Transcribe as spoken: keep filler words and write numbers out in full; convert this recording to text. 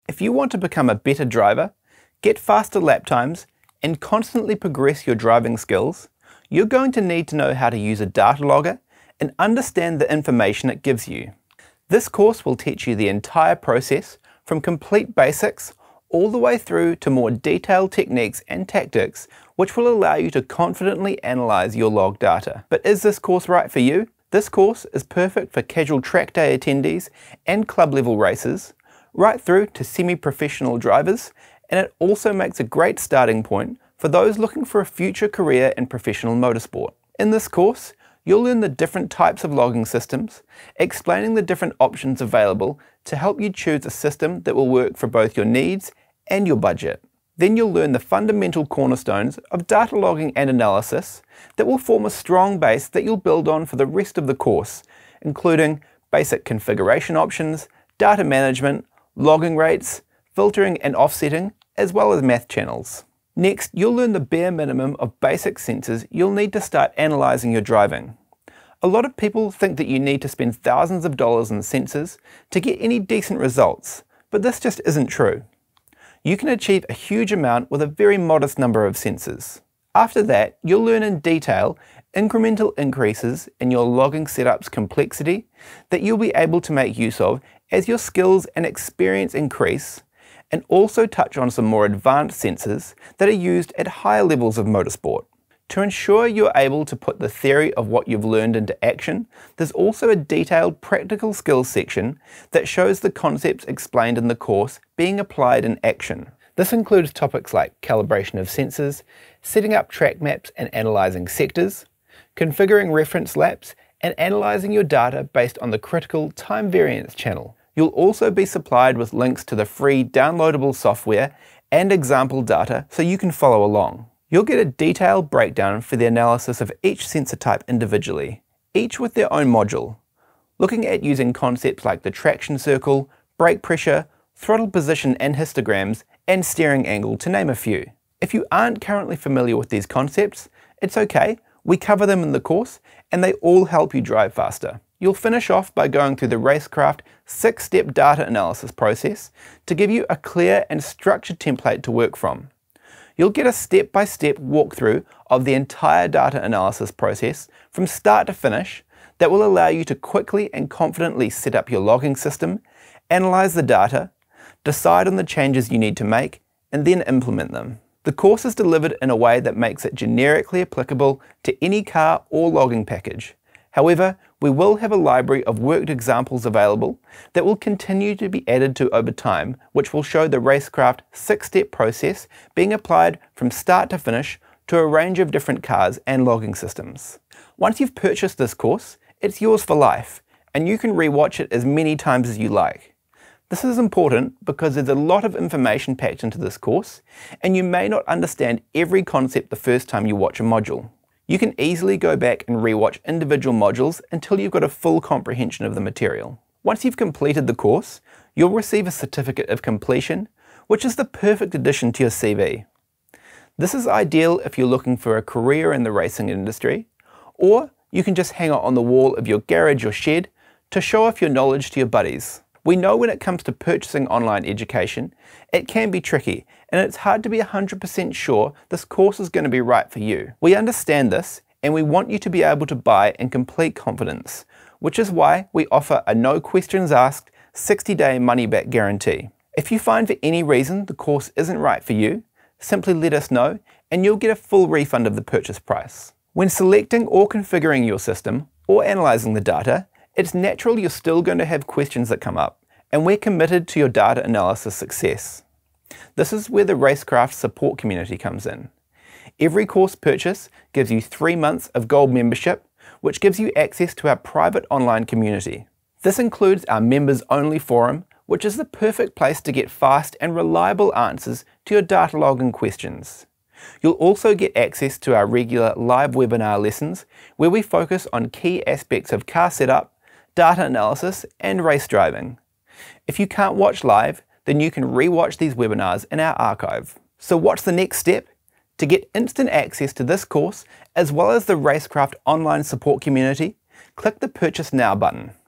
If you want to become a better driver, get faster lap times, and constantly progress your driving skills, you're going to need to know how to use a data logger and understand the information it gives you. This course will teach you the entire process from complete basics all the way through to more detailed techniques and tactics which will allow you to confidently analyse your log data. But is this course right for you? This course is perfect for casual track day attendees and club level racers, right through to semi-professional drivers, and it also makes a great starting point for those looking for a future career in professional motorsport. In this course, you'll learn the different types of logging systems, explaining the different options available to help you choose a system that will work for both your needs and your budget. Then you'll learn the fundamental cornerstones of data logging and analysis that will form a strong base that you'll build on for the rest of the course, including basic configuration options, data management, logging rates, filtering and offsetting, as well as math channels. Next, you'll learn the bare minimum of basic sensors you'll need to start analysing your driving. A lot of people think that you need to spend thousands of dollars on sensors to get any decent results, but this just isn't true. You can achieve a huge amount with a very modest number of sensors. After that, you'll learn in detail incremental increases in your logging setup's complexity that you'll be able to make use of as your skills and experience increase, and also touch on some more advanced sensors that are used at higher levels of motorsport. To ensure you're able to put the theory of what you've learned into action, there's also a detailed practical skills section that shows the concepts explained in the course being applied in action. This includes topics like calibration of sensors, setting up track maps and analysing sectors, configuring reference laps, and analysing your data based on the critical time variance channel. You'll also be supplied with links to the free downloadable software and example data so you can follow along. You'll get a detailed breakdown for the analysis of each sensor type individually, each with their own module, looking at using concepts like the traction circle, brake pressure, throttle position and histograms, and steering angle, to name a few. If you aren't currently familiar with these concepts, it's okay, we cover them in the course and they all help you drive faster. You'll finish off by going through the RaceCraft six-step data analysis process to give you a clear and structured template to work from. You'll get a step-by-step walkthrough of the entire data analysis process from start to finish that will allow you to quickly and confidently set up your logging system, analyse the data, decide on the changes you need to make, and then implement them. The course is delivered in a way that makes it generically applicable to any car or logging package. However, we will have a library of worked examples available that will continue to be added to over time, which will show the RaceCraft six-step process being applied from start to finish to a range of different cars and logging systems. Once you've purchased this course, it's yours for life, and you can rewatch it as many times as you like. This is important because there's a lot of information packed into this course, and you may not understand every concept the first time you watch a module. You can easily go back and rewatch individual modules until you've got a full comprehension of the material. Once you've completed the course, you'll receive a certificate of completion, which is the perfect addition to your C V. This is ideal if you're looking for a career in the racing industry, or you can just hang it on the wall of your garage or shed to show off your knowledge to your buddies. We know when it comes to purchasing online education, it can be tricky, and it's hard to be one hundred percent sure this course is going to be right for you. We understand this, and we want you to be able to buy in complete confidence, which is why we offer a no questions asked sixty day money-back guarantee. If you find for any reason the course isn't right for you, simply let us know, and you'll get a full refund of the purchase price. When selecting or configuring your system, or analysing the data, it's natural you're still going to have questions that come up, and we're committed to your data analysis success. This is where the RaceCraft support community comes in. Every course purchase gives you three months of gold membership, which gives you access to our private online community. This includes our members-only forum, which is the perfect place to get fast and reliable answers to your data logging questions. You'll also get access to our regular live webinar lessons, where we focus on key aspects of car setup, data analysis, and race driving. If you can't watch live, then you can re-watch these webinars in our archive. So what's the next step? To get instant access to this course, as well as the RaceCraft online support community, click the Purchase Now button.